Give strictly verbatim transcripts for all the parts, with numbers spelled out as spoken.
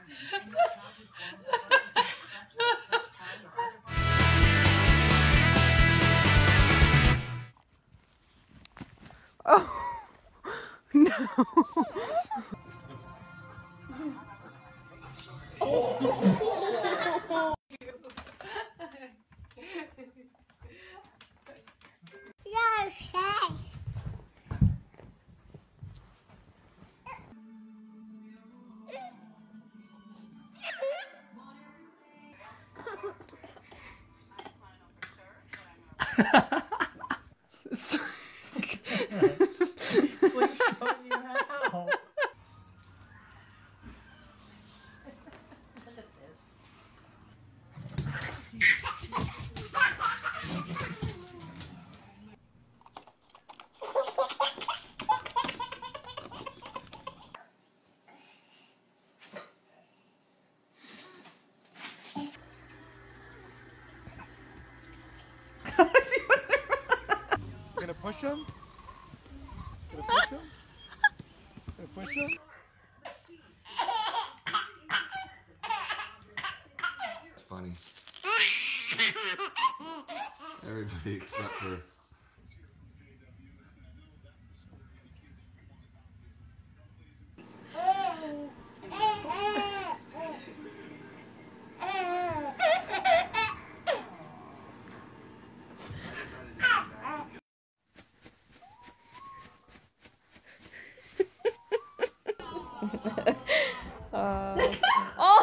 Oh no. You're safe. Sling's showing you how. Look at this. Gonna push him? Gonna push him? Gonna push him? It's funny. Everybody except for... uh, oh!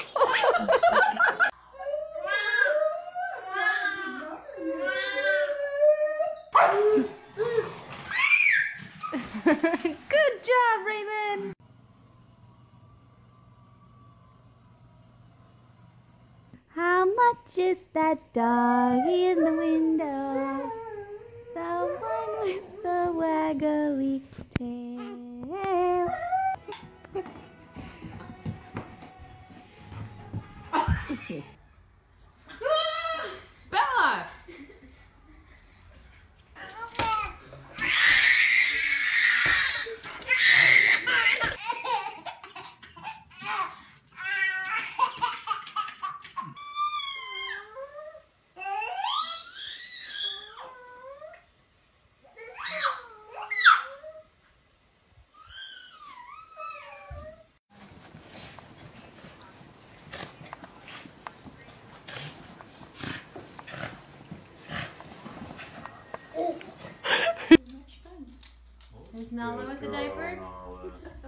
Good job, Raymond! How much is that dog in the window? The one with the waggly tail. Bella! There's Nala with the diaper.